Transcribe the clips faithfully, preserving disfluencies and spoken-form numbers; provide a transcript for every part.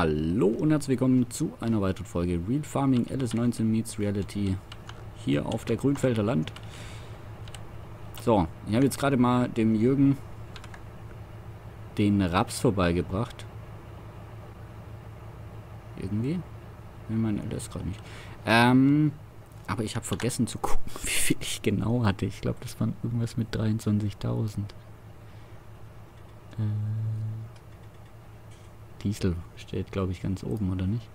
Hallo und herzlich willkommen zu einer weiteren Folge Real Farming L S neunzehn meets Reality hier auf der Grünfelder Land. So, ich habe jetzt gerade mal dem Jürgen den Raps vorbeigebracht. Irgendwie? Will mein L S gerade nicht. Ähm, aber ich habe vergessen zu gucken, wie viel ich genau hatte. Ich glaube, das waren irgendwas mit dreiundzwanzigtausend. Äh... Diesel steht, glaube ich, ganz oben, oder nicht?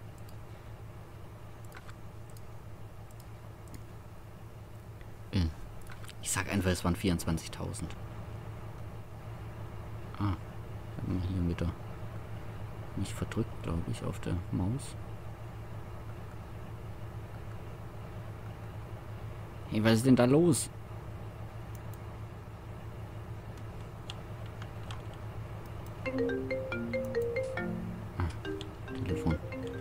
Ich sag einfach, es waren vierundzwanzigtausend. Ah, ich habe hier mit der nicht verdrückt, glaube ich, auf der Maus. Hey, was ist denn da los? Telefon.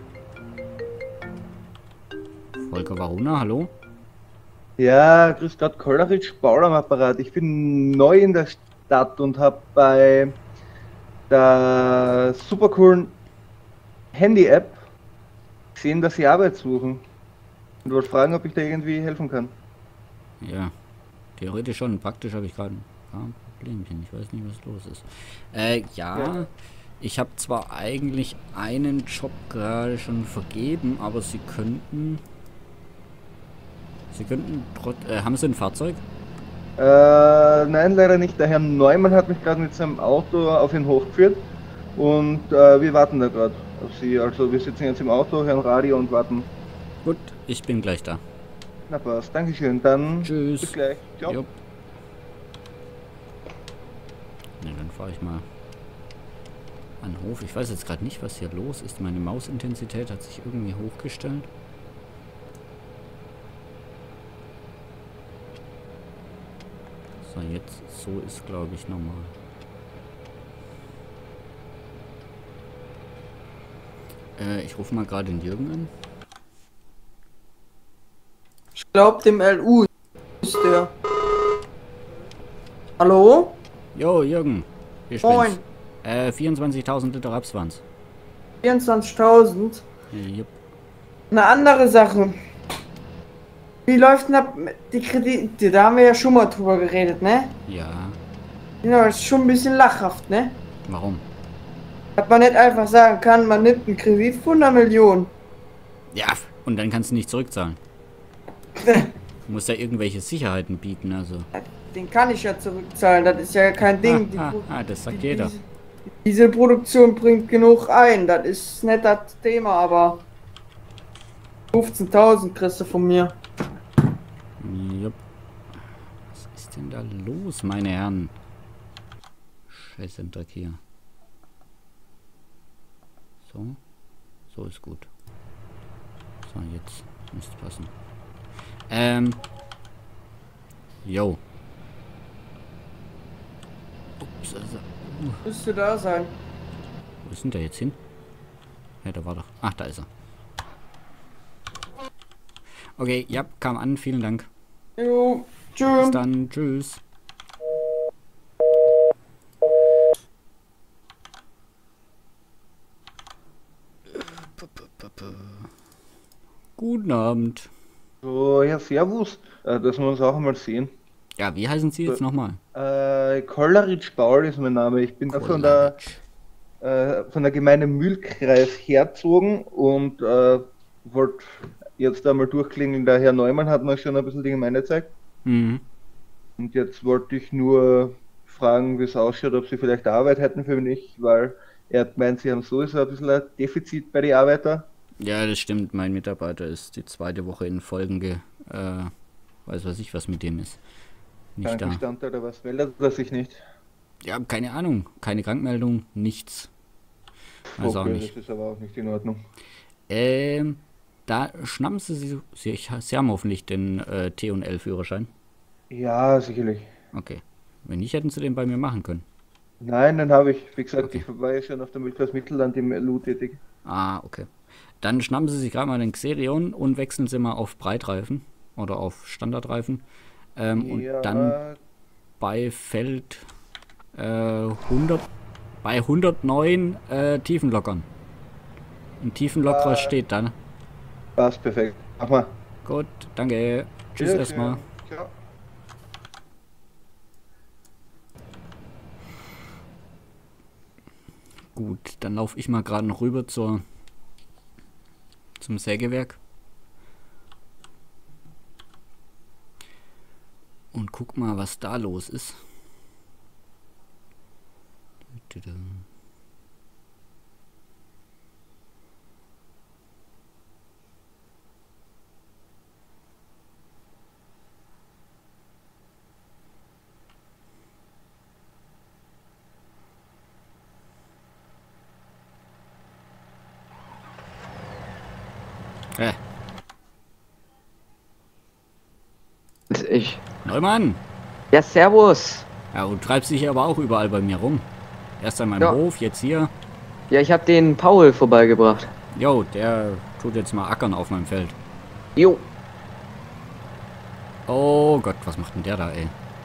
Volker Waruna, hallo? Ja, grüß Gott, Kolleritsch, Paul am Apparat. Ich bin neu in der Stadt und habe bei der super coolen Handy-App gesehen, dass sie Arbeit suchen. Und wollte fragen, ob ich da irgendwie helfen kann. Ja, theoretisch schon. Praktisch habe ich gerade ein paar Problemchen. Ich weiß nicht, was los ist. Äh, ja... Ja. Ich habe zwar eigentlich einen Job gerade schon vergeben, aber Sie könnten... Sie könnten... Äh, haben Sie ein Fahrzeug? Äh, nein, leider nicht. Der Herr Neumann hat mich gerade mit seinem Auto auf den Hof geführt und äh, wir warten da gerade auf Sie. Also wir sitzen jetzt im Auto, hören Radio und warten. Gut, ich bin gleich da. Na passt, Dankeschön. Dann bis Tschüss. gleich. Ciao. Jupp. Ne, dann fahre ich mal an den Hof. Ich weiß jetzt gerade nicht, was hier los ist. Meine Mausintensität hat sich irgendwie hochgestellt. So, jetzt so ist, glaube ich, normal. Äh, ich rufe mal gerade den Jürgen an. Ich glaube, dem L U ist der. Hallo? Jo, Jürgen. Hier Moin. spinnt's. Äh, vierundzwanzigtausend Liter Raps waren's. vierundzwanzigtausend. Jupp. Eine andere Sache. Wie läuft denn ab mit die Kredite? Da haben wir ja schon mal drüber geredet, ne? Ja. Genau, das ist schon ein bisschen lachhaft, ne? Warum? Dass man nicht einfach sagen kann, man nimmt einen Kredit von einer Million. Ja, und dann kannst du nicht zurückzahlen. Du musst ja irgendwelche Sicherheiten bieten, also. Den kann ich ja zurückzahlen, das ist ja kein Ding. Die, Ah, ah, ah, das sagt die, jeder. Diese, diese Produktion bringt genug ein, das ist nicht das Thema, aber fünfzehntausend kriegst du von mir. Jupp. Was ist denn da los, meine Herren? Scheiße, im Dreck hier. So. So ist gut. So, jetzt müsste es passen. Ähm. Jo. Ups, also. Uh. Müsste da sein. Wo ist denn der jetzt hin? Ja, da war doch. Ach, da ist er. Okay, ja, kam an. Vielen Dank. Jo, Bis tschüss. dann. Tschüss. Guten Abend. So, ja, servus. Äh, dass wir uns auch einmal sehen. Ja, wie heißen Sie jetzt nochmal? Äh, Kolleritsch Paul ist mein Name. Ich bin da von der, äh, von der Gemeinde Mühlkreis herzogen und äh, wollte jetzt einmal durchklingeln. Der Herr Neumann hat mir schon ein bisschen die Gemeinde gezeigt. Mhm. Und jetzt wollte ich nur fragen, wie es ausschaut, ob Sie vielleicht Arbeit hätten für mich, weil er hat gemeint, Sie haben sowieso ein bisschen ein Defizit bei den Arbeitern. Ja, das stimmt. Mein Mitarbeiter ist die zweite Woche in Folgen ge... Äh, weiß was ich, was mit dem ist. Nicht da. Krankenstand oder was, meldet er sich nicht? Ja, keine Ahnung. Keine Krankmeldung, nichts. Weiß auch Okay, nicht. das ist aber auch nicht in Ordnung. Ähm, da schnappen Sie sich... Sie, Sie haben hoffentlich den äh, T und L-Führerschein. Ja, sicherlich. Okay. Wenn nicht, hätten Sie den bei mir machen können. Nein, dann habe ich, wie gesagt, Okay. ich war ja schon auf der Mühlkreis Mittelland im L U tätig. Ah, okay. Dann schnappen Sie sich gerade mal den Xerion und wechseln Sie mal auf Breitreifen oder auf Standardreifen. Ähm, und Ja, dann bei Feld äh, hundert, bei hundertneun äh, Tiefenlockern. Ein Tiefenlokross steht da. Passt perfekt. Mach mal. Gut, danke. Tschüss Ja, erstmal. ja. Gut, dann laufe ich mal gerade noch rüber zur zum Sägewerk. Und guck mal, was da los ist. Äh, Das ist ich. Neumann! Ja, servus. Ja, du treibst dich aber auch überall bei mir rum. Erst an meinem Ja. Hof, jetzt hier. Ja, ich habe den Paul vorbeigebracht. Jo, der tut jetzt mal ackern auf meinem Feld. Jo. Oh Gott, was macht denn der da, ey?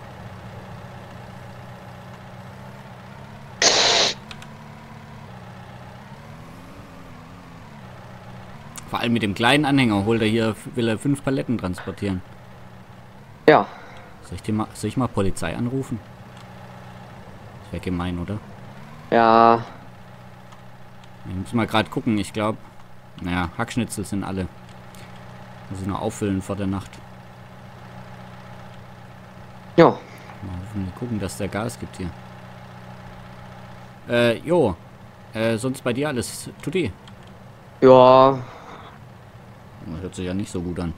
Vor allem mit dem kleinen Anhänger holt er hier, will er fünf Paletten transportieren. Ja. Soll ich, dir mal, soll ich mal Polizei anrufen? Das wäre gemein, oder? Ja. Ich muss mal gerade gucken, ich glaube, naja, Hackschnitzel sind alle. Muss ich noch auffüllen vor der Nacht. Ja. Mal hoffentlich gucken, dass der Gas gibt hier. Äh, jo. Äh, sonst bei dir alles tutti? Ja. Das hört sich ja nicht so gut an.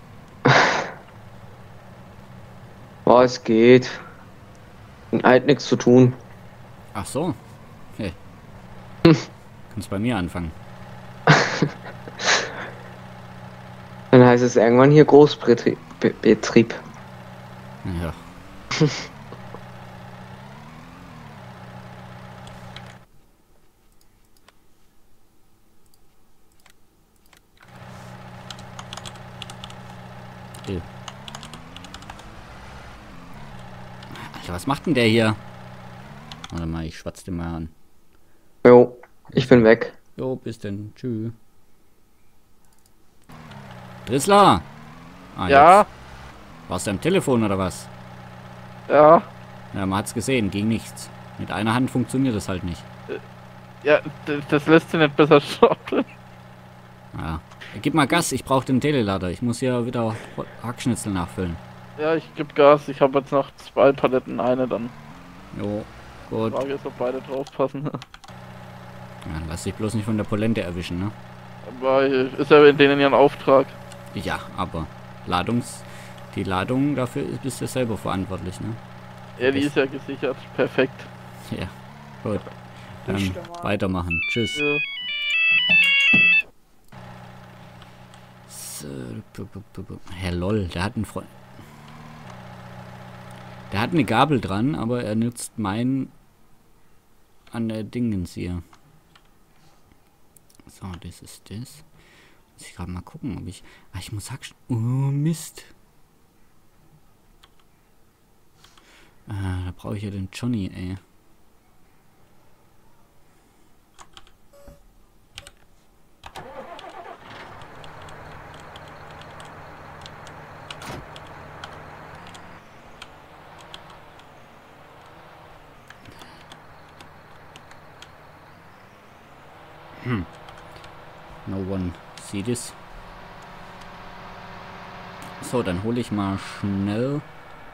Oh, es geht. Halt nichts zu tun. Ach so. Hey. Kannst bei mir anfangen. Dann heißt es irgendwann hier Großbetrieb. Be Betrieb. Ja. Alter, was macht denn der hier? Warte mal, ich schwatz den mal an. Jo, ich bin weg. Jo, bis denn. Tschüss. Drissler! Ah, Ja, jetzt. Warst du am Telefon oder was? ja, Ja, man hat's gesehen, ging nichts. Mit einer Hand funktioniert das halt nicht. ja, das, das lässt sich nicht besser stoppen. Ja. Gib mal Gas, ich brauche den Telelader. Ich muss hier wieder Hackschnitzel nachfüllen. Ja, ich geb Gas, ich habe jetzt noch zwei Paletten, eine dann. Jo, gut. Frage ist, ob beide draufpassen. Ja, lass dich bloß nicht von der Polente erwischen, ne? Aber ist ja in denen ja ein Auftrag. Ja, aber Ladungs... Die Ladung dafür bist du selber verantwortlich, ne? Ja, die ist ja gesichert. Perfekt. Ja, gut. Dann Nicht normal. weitermachen. Tschüss. Ja. So, bu- bu- bu- bu- Herr Loll, der hat einen Freund. Der hat eine Gabel dran, aber er nutzt meinen an der Dingens hier. So, das ist das. Muss ich gerade mal gucken, ob ich... Ah, ich muss Hacksch... Oh, Mist. Ah, da brauche ich ja den Johnny, ey. Hm. No one see this. So, dann hole ich mal schnell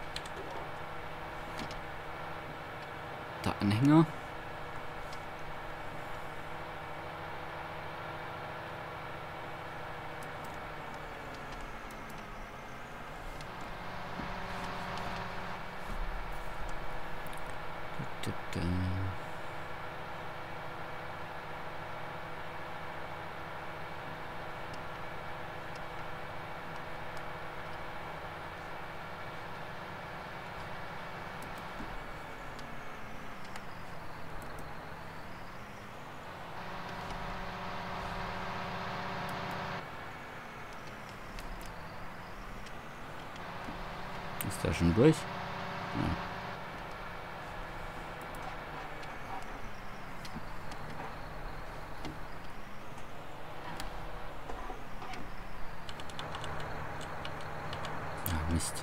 der Anhänger. Da, da, da. Ist der schon durch? Ja. Mist.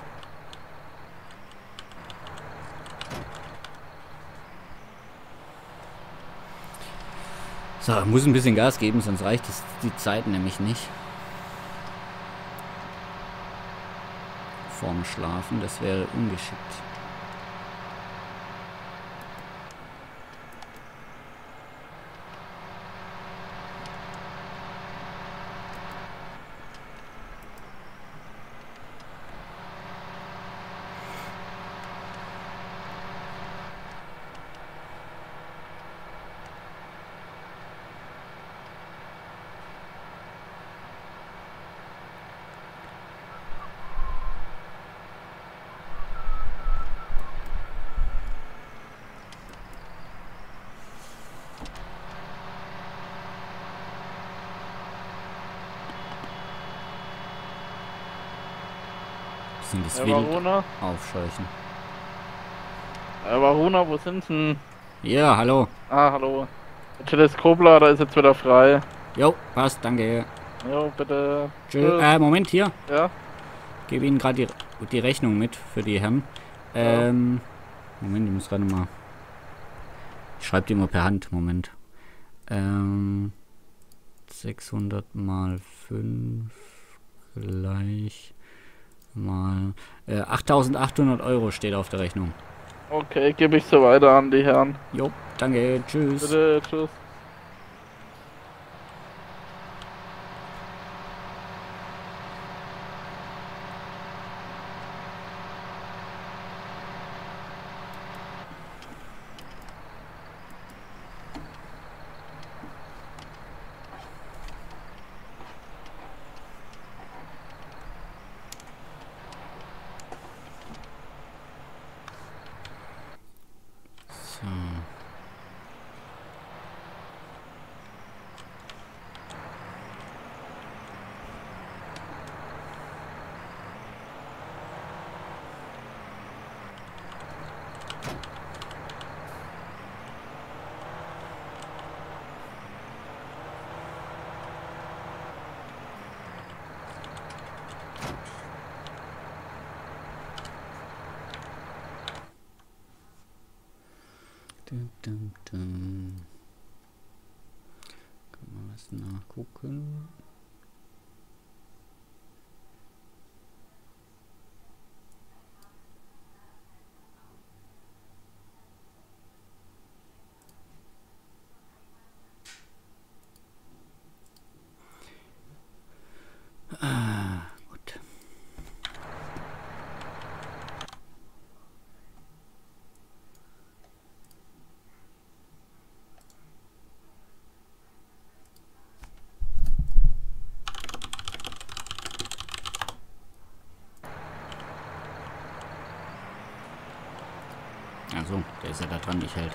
So, muss ein bisschen Gas geben, sonst reicht es die Zeit nämlich nicht. Vorm Schlafen, das wäre ungeschickt. Bisschen das Ja, Wild Varuna. aufscheuchen. Äh, Varuna, wo sind denn? Ja, hallo. Ah, hallo. Der Teleskoplader ist jetzt wieder frei. Jo, passt, danke. Jo, bitte. Tschö. Äh, Moment, hier. Ja? Gebe Ihnen gerade die, die Rechnung mit für die Herren. Ähm, Moment, ich muss gerade mal... Ich schreibe die immer per Hand, Moment. Ähm, sechshundert mal fünf gleich mal... Äh, achttausendachthundert Euro steht auf der Rechnung. Okay, gebe ich so weiter an die Herren. Jo, danke, tschüss. Bitte, tschüss. So. Dum, dum, dum. Kann man was nachgucken? Ah, gut. Also, der ist ja da dran, nicht hält.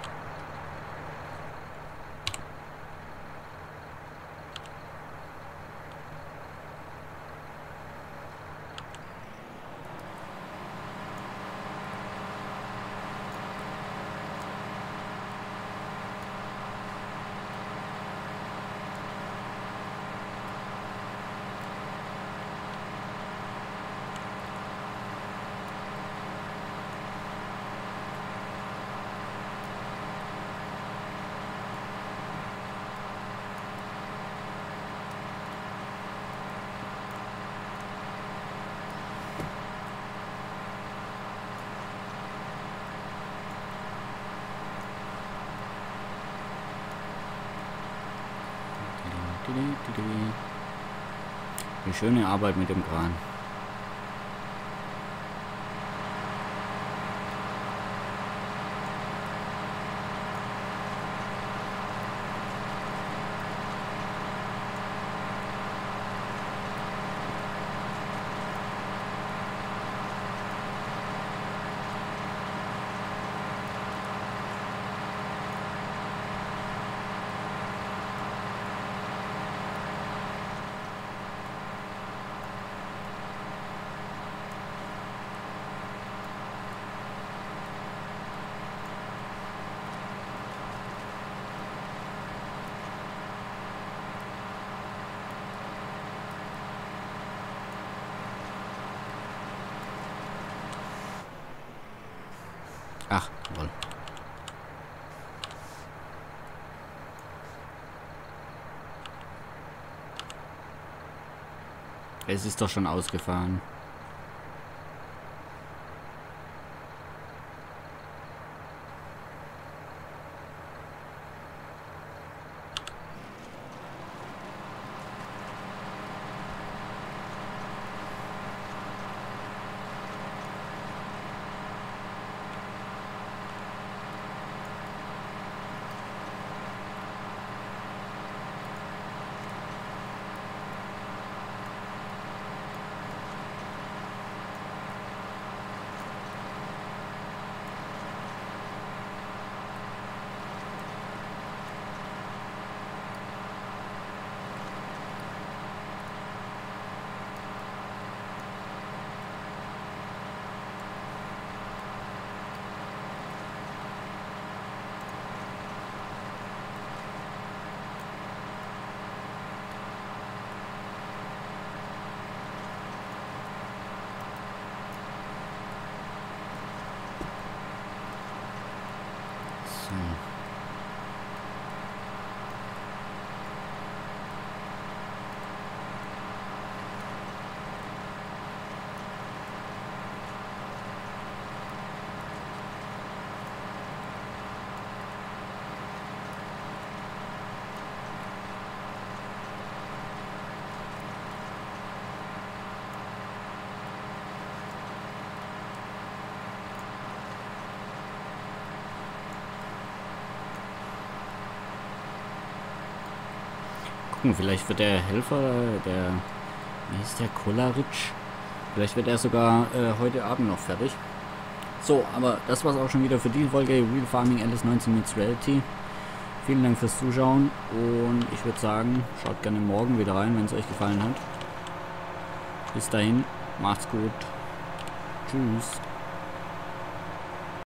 Eine schöne Arbeit mit dem Kran. Ach, wohl. Es ist doch schon ausgefahren. Gucken, vielleicht wird der Helfer, der, wie ist der, Kolaric? Vielleicht wird er sogar äh, heute Abend noch fertig. So, aber das war's auch schon wieder für diese Folge Real Farming Alice neunzehn Meets Reality. Vielen Dank fürs Zuschauen und ich würde sagen, schaut gerne morgen wieder rein, wenn es euch gefallen hat. Bis dahin, macht's gut. Tschüss.